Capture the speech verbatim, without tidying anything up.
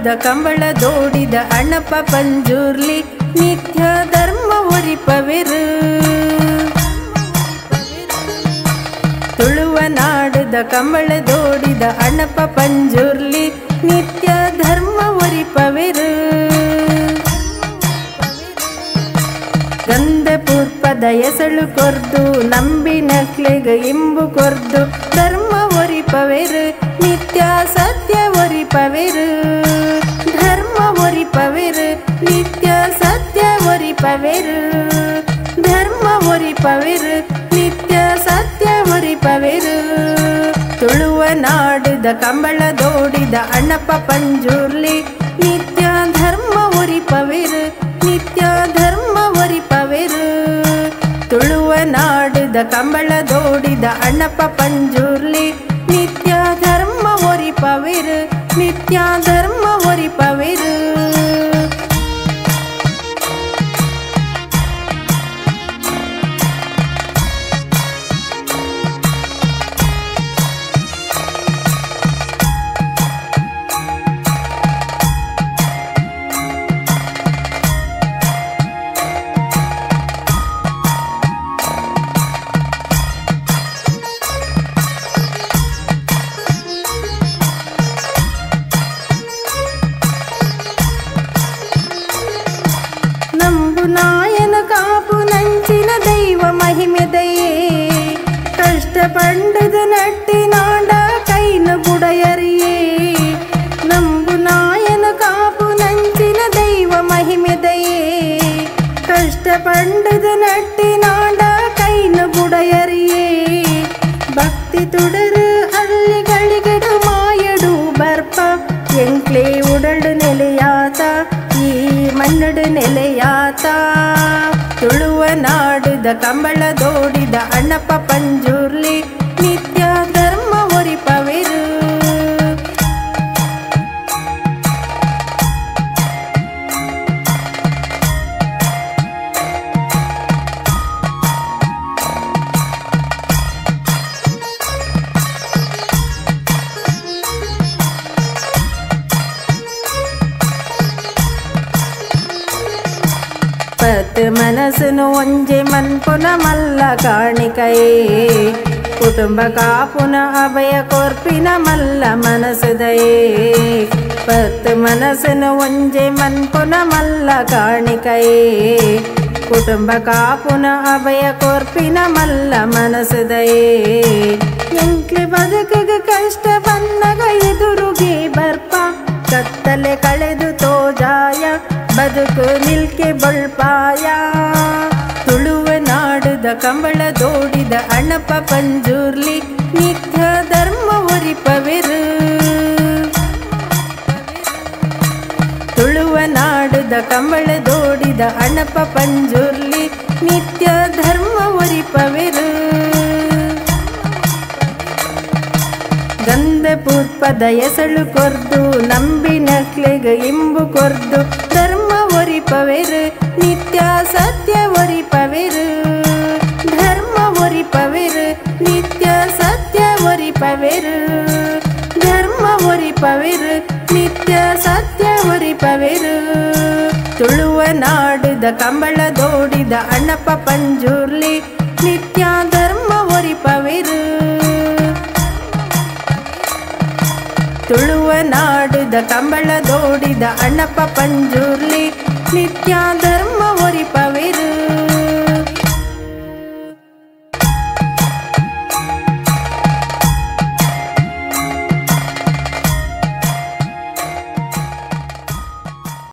ನಾಡದ ಕಂಬಳದೋಡಿದ ಅಣ್ಣಪ್ಪ ಪಂಜುರ್ಲಿ ನಿತ್ಯ ಧರ್ಮ ಒರಿಪವೆರು ತುಳುವ ನಾಡದ ಕಂಬಳದೋಡಿದ ಅಣ್ಣಪ್ಪ ಪಂಜುರ್ಲಿ ನಿತ್ಯ ಧರ್ಮ ಒರಿಪವೆರು ಗಂಧ ಪುಷ್ಪದ ಎಸಳು ಕೊರ್ದು ನಂಬಿ ನಕ್ಲೆಗ ಇಂಬು ಕೊರ್ದು ಧರ್ಮ ಒರಿಪವೆರು ನಿತ್ಯ ಸತ್ಯ ಒರಿಪವೆರು ಧರ್ಮ ಒರಿಪವೆರು ನಿತ್ಯ ಸತ್ಯ ಒರಿಪವೆರು ಧರ್ಮ ಒರಿಪವೆರು ನಿತ್ಯ ಸತ್ಯ ಒರಿಪವೆರು ತುಳುವ ನಾಡದ ಕಂಬಳದೋಡಿದ ಅಣ್ಣಪ್ಪ ಪಂಜುರ್ಲಿ ನಿತ್ಯ ಧರ್ಮ ಒರಿಪವೆರು ನಿತ್ಯ ಧರ್ಮ ಒರಿಪವೆರು ತುಳುವ ನಾಡದ ಕಂಬಳದೋಡಿದ ಅಣ್ಣಪ್ಪ ಪಂಜುರ್ಲಿ ನಿತ್ಯ ಧರ್ಮ ಒರಿಪವೆರು ನಿತ್ಯ ಧರ್ಮ ಒರಿಪವೆರು ನಾಯನ ಕಾಪು ನಂಚಿನ ದೈವ ಮಹಿಮೆದಯೇ ಕಷ್ಟ ಪಂಡದ ನಟ್ಟಿ ನಾಡ ಕೈನ ಬುಡಯರಿಯೇ ನಂಬು ನಾಯನ ಕಾಪು ನಂಚಿನ ದೈವ ಮಹಿಮೆದಯೇ ಕಷ್ಟ ಪಂಡದ ನಟ್ಟಿ ನಾಡ ಕೈನ ಬುಡಯರಿಯೇ ಭಕ್ತಿ ತುಡರು ಅಲ್ಲಿಗಳಿಗಡು ಮಾಯಡು ಬರ್ಪ ಎಂಕ್ಲೆ ಉಡಳು ನೆಲೆಯಾತ ಈ ಮನ್ನಡು ನೆಲೆಯಾತ ತುಳುವ ನಾಡದ ಕಂಬಳದೋಡಿದ ಅಣ್ಣಪ್ಪ ಪಂಜುರ್ಲಿ ನಿತ್ಯ ಧರ್ಮ ಒರಿಪವೆರು ಪತ್ ಮನಸ್ಸನು ಒಂಜೆ ಮನ್ಪುನ ಮಲ್ಲ ಕಾಣಿಕಯೇ ಕುಟುಂಬ ಕಾಪುನ ಅಭಯ ಕೋರ್ಪಿನ ಮಲ್ಲ ಮನಸದಯೇ ಪತ್ ಮನಸ್ಸನು ಒಂಜೆ ಮನ್ಪುನ ಮಲ್ಲ ಕಾಣಿಕಯೇ ಕುಟುಂಬ ಕಾಪುನ ಅಭಯ ಕೋರ್ಪಿನ ಮಲ್ಲ ಮನಸದಯೇ ಎಂಕ್ಲೆ ಬದುಕಗ ಕಷ್ಟ ಬಂದಾಗ ಎದುರುಗೆ ಬರ್ಪ ಕತ್ತಲೆ ಕಳೆದು ತೋಜಾಯ ಬದುಕು ನಿಲ್ಕೆ ಬಳ್ಪಾಯ ತುಳುವ ನಾಡದ ಕಂಬಳದೋಡಿದ ಅಣ್ಣಪ್ಪ ಪಂಜುರ್ಲಿ ನಿತ್ಯ ಧರ್ಮ ಒರಿಪವೆರು ತುಳುವ ನಾಡದ ಕಂಬಳದೋಡಿದ ಅಣ್ಣಪ್ಪ ಪಂಜುರ್ಲಿ ನಿತ್ಯ ಧರ್ಮ ಒರಿಪವೆರು ಗಂಧ ಪುಷ್ಪದ ಎಸಳು ಕೊರ್ದು ನಂಬಿ ನಕ್ಲೆಗ ಇಂಬು ಕೊರ್ದು ಧರ್ಮ ಒರಿಪವೆರು ನಿತ್ಯ ಸತ್ಯ ಒರಿಪವೆರು ಧರ್ಮ ಒರಿಪವೆರು ನಿತ್ಯ ಸತ್ಯ ಒರಿಪವೆರು ಧರ್ಮ ಒರಿಪವೆರು ನಿತ್ಯ ಸತ್ಯ ಒರಿಪವೆರು ತುಳುವ ನಾಡದ ಕಂಬಳದೋಡಿದ ಅಣ್ಣಪ್ಪ ಪಂಜುರ್ಲಿ ನಿತ್ಯ ಧರ್ಮ ಒರಿಪವೆರು ತುಳುವ ನಾಡದ ಕಂಬಳದೋಡಿದ ಅಣ್ಣಪ್ಪ ಪಂಜುರ್ಲಿ ನಿತ್ಯ ಧರ್ಮ ಒರಿಪವೆರು।